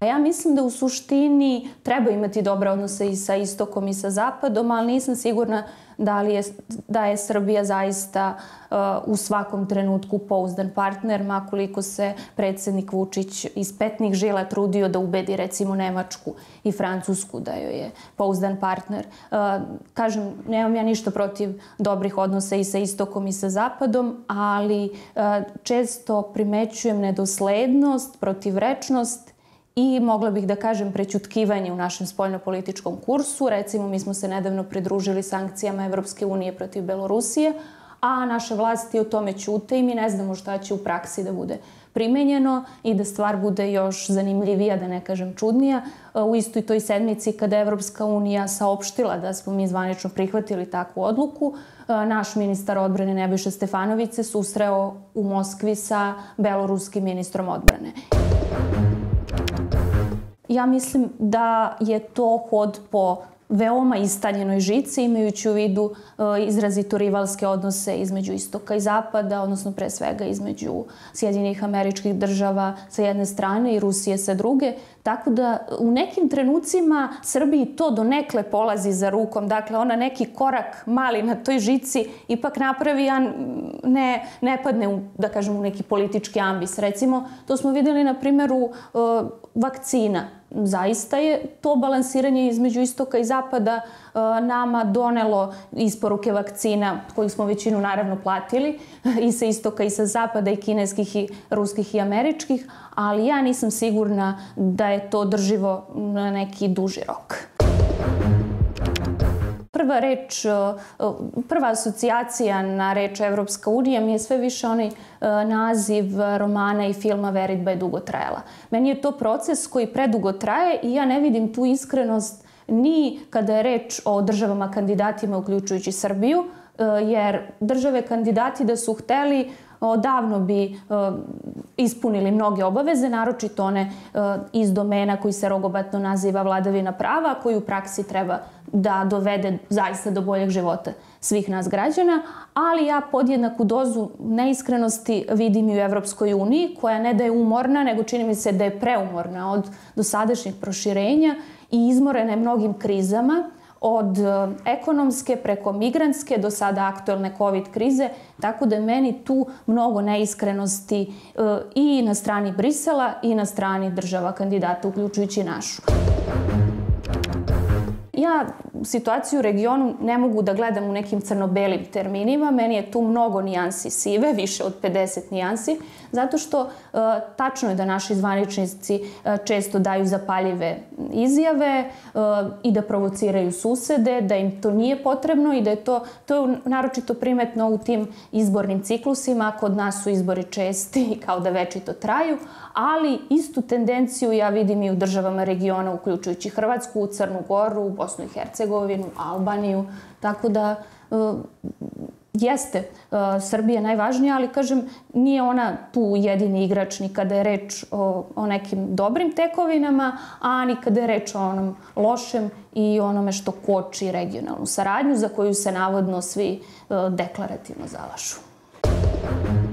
Ja mislim da u suštini treba imati dobre odnose i sa istokom i sa zapadom, ali nisam sigurna da je Srbija zaista u svakom trenutku pouzdan partner, makoliko se predsednik Vučić iz petnih žila trudio da ubedi recimo Nemačku i Francusku da joj je pouzdan partner. Kažem, nemam ja ništa protiv dobrih odnosa i sa istokom i sa zapadom, ali često primećujem nedoslednost, protivrečnost i mogla bih da kažem prećutkivanje u našem spoljnopolitičkom kursu. Recimo, mi smo se nedavno pridružili sankcijama Evropske unije protiv Belorusije, a naše vlasti o tome ćute i mi ne znamo šta će u praksi da bude primenjeno i da stvar bude još zanimljivija, da ne kažem čudnija. U istoj toj sedmici kada je Evropska unija saopštila da smo mi zvanično prihvatili takvu odluku, naš ministar odbrane Nebojša Stefanović se susreo u Moskvi sa beloruskim ministrom odbrane. Ja mislim da je to hod po veoma istanjenoj žici, imajući u vidu izrazito rivalske odnose između istoka i zapada, odnosno pre svega između Sjedinjenih Američkih Država sa jedne strane i Rusije sa druge. Tako da u nekim trenucima Srbiji to donekle polazi za rukom. Dakle, ona neki korak mali na toj žici ipak napravi, a ne padne da kažem, u neki politički ambis. Recimo, to smo videli na primjeru vakcina. Zaista je to balansiranje između istoka i zapada nama donelo isporuke vakcina, kojih smo većinu naravno platili, i sa istoka i sa zapada, i kineskih, i ruskih, i američkih, ali ja nisam sigurna da je to održivo na neki duži rok. Prva asocijacija na reč Evropska unija mi je sve više onaj naziv romana i filma Veridba je dugo trajala. Meni je to proces koji predugo traje i ja ne vidim tu iskrenost ni kada je reč o državama kandidatima uključujući Srbiju, jer države kandidati da su hteli odavno bi ispunili mnoge obaveze, naročito one iz domena koji se rogobatno naziva vladavina prava, koji u praksi treba da dovede zaista do boljeg života svih nas građana, ali ja podjednaku dozu neiskrenosti vidim i u Evropskoj uniji, koja ne da je umorna, nego čini mi se da je preumorna od dosadašnjih proširenja i izmorena mnogim krizama, od ekonomske preko migrantske do sada aktuelne COVID krize, tako da je meni tu mnogo neiskrenosti i na strani Brisela i na strani država kandidata, uključujući našu. Ja situaciju u regionu ne mogu da gledam u nekim crno-belim terminima, meni je tu mnogo nijansi sive, više od 50 nijansi, zato što tačno je da naši zvaničnici često daju zapaljive izjave i da provociraju susede, da im to nije potrebno i da je to je naročito primetno u tim izbornim ciklusima. Kod nas su izbori česti i kao da večito traju, ali istu tendenciju ja vidim i u državama regiona, uključujući Hrvatsku, Crnu Goru, Bosnu i Hercegovinu, Albaniju, tako da jeste Srbija najvažnija, ali kažem, nije ona tu jedini igrač ni kada je reč o nekim dobrim tekovinama, a ni kada je reč o onom lošem i onome što koči regionalnu saradnju za koju se navodno svi deklarativno zalažu.